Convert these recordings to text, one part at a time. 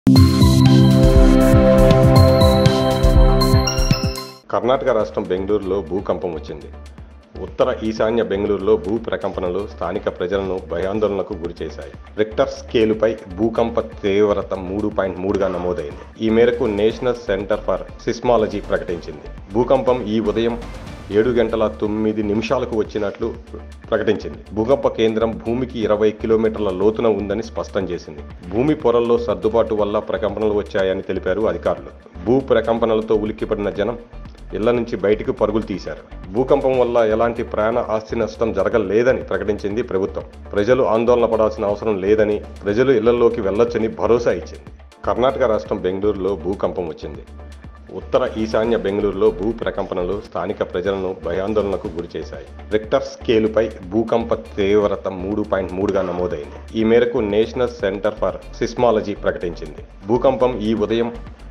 కర్ణాటక రాష్ట్రం బెంగళూరులో భూకంపం వచ్చింది. ఉత్తర ఈశాన్య బెంగళూరులో భూ ప్రకంపనలు స్థానిక ప్రజలను భయాందోళనకు గురిచేశాయి. రిక్టర్ స్కేలుపై భూకంప తీవ్రత 3.3గా నమోదైంది. ఈ మేరకు నేషనల్ సెంటర్ ఫర్ సిస్మాలజీ ప్రకటించింది. భూకంపం ఈ ఉదయం 7:09 వచ్చినట్లు ప్రకటించింది. భూకంప కేంద్రం భూమికి 20 కిలోమీటర్ల లోతున ఉందని స్పష్టం చేసింది. భూమి పొరల్లో సర్దుబాటు వల్ల ప్రకంపనలు వచ్చాయని తెలిపారు అధికారులు. భూ ప్రకంపనలతో ఉలిక్కిపడిన జనం ఇళ్ల నుంచి బయటకు పరుగులు తీశారు. భూకంపం వల్ల ఎలాంటి ప్రాణ ఆస్తి నష్టం జరగలేదని ప్రకటించింది ప్రభుత్వం. ప్రజలు ఆందోళన పడాల్సిన అవసరం లేదని, ప్రజలు ఇళ్లలోకి వెళ్లొచ్చని భరోసా ఇచ్చింది. కర్ణాటక రాష్ట్రం బెంగళూరులో భూకంపం వచ్చింది. ఉత్తర ఈశాన్య బెంగళూరులో భూ ప్రకంపనలు స్థానిక ప్రజలను భయాందోళనకు గురిచేశాయి. రిక్టర్ స్కేలుపై భూకంప తీవ్రత 3.3గా నమోదైంది. ఈ మేరకు నేషనల్ సెంటర్ ఫర్ సిస్మాలజీ ప్రకటించింది. భూకంపం ఈ ఉదయం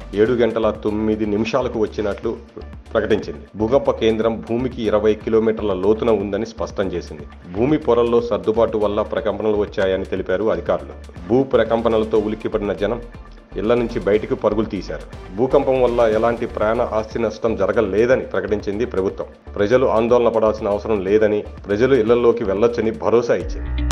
7:09 వచ్చినట్లు ప్రకటించింది. భూకంప కేంద్రం భూమికి 20 కిలోమీటర్ల లోతున ఉందని స్పష్టం చేసింది. భూమి పొరల్లో సర్దుబాటు వల్ల ప్రకంపనలు వచ్చాయని తెలిపారు అధికారులు. భూ ప్రకంపనలతో ఉలిక్కిపడిన జనం ఇళ్ల నుంచి బయటకు పరుగులు తీశారు. భూకంపం వల్ల ఎలాంటి ప్రాణ ఆస్తి నష్టం జరగలేదని ప్రకటించింది ప్రభుత్వం. ప్రజలు ఆందోళన పడాల్సిన అవసరం లేదని, ప్రజలు ఇళ్లలోకి వెళ్లొచ్చని భరోసా ఇచ్చింది.